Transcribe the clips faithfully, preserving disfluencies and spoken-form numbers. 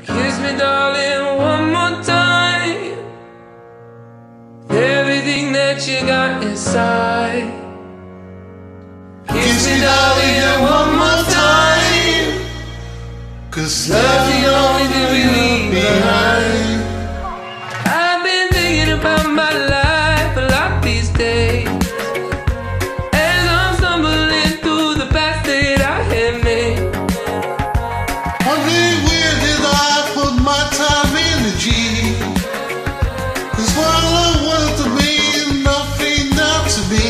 Kiss me, darling, one more time. Everything that you got inside. Kiss me, darling, one more time. 'Cause love's the only thing we leave behind. I've been thinking about my life a lot these days, as I'm stumbling through the past that I have made. Wondering where did I put my time energy? 'Cause while I want to be nothing not to be,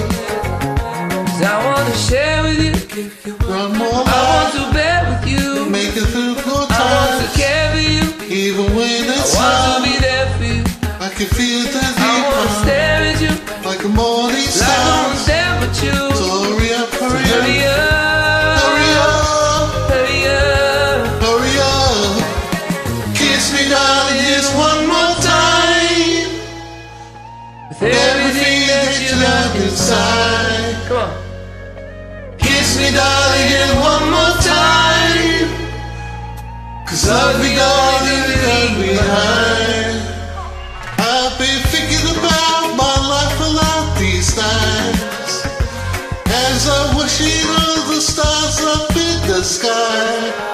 'Cause I want to share with you, run more I want life, to bear with you, make it through good I want to times, care for you, even when I it's want to hard. be there for you. I can feel that I want to deep stare at you like a morning like no star. one's there but you. So hurry up, hurry up, Hurry up, hurry up, hurry up. hurry up. Kiss me, darling, just one more time. With everything that you got inside. Come on. Kiss me, darling, just one more time. 'Cause I'll be gone and leave behind. I've been thinking about my life a lot these times, as I'm wishing all the stars up in the sky.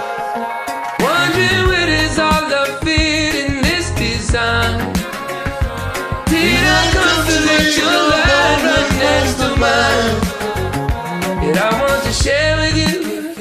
Wondering where does all love fit in this design? Did I come to let your light right next to mine? Did I want to share with you?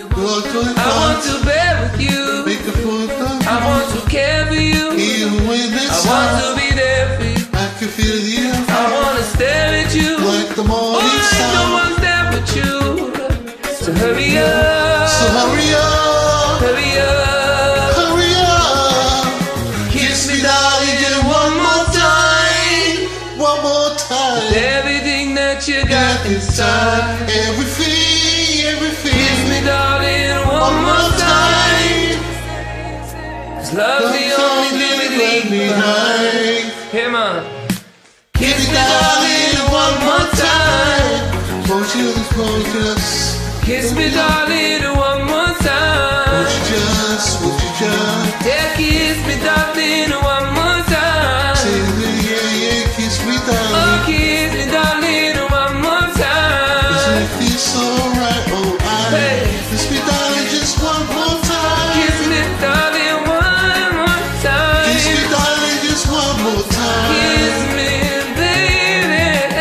I want to bear with you. Make a foot of I want to care for you. even when I it's want hard. to be there for you. I can feel you I want to stare at you. like the Oh, morning like no sun. one's there but you. So hurry up, So hurry up, hurry up. hurry up. Kiss me, darling, just one more time, one more time. Everything that you got inside. Everything, everything. Kiss me, darling, one more time. 'Cause love's the only thing we leave behind. Come on. Kiss me, darling, one more time. Won't you just, won't you just, Kiss me, darling, one more won't time. you just, won't you just? Yeah, kiss me, darling, one more time. Say, yeah, yeah, kiss me, Oh, darling. kiss me, darling, one more time. Doesn't it feel so right? Oh, I Hey. kiss me, darling, just one more time. Kiss me, darling, one more time. Kiss me, darling, just one more time. Kiss me, baby.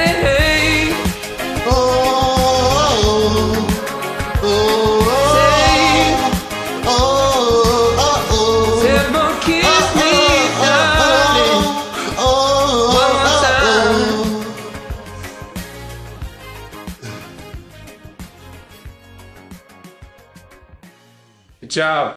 Oh, oh, oh, Say, oh, oh, oh, oh. say, but kiss me, darling, one more time. Good job.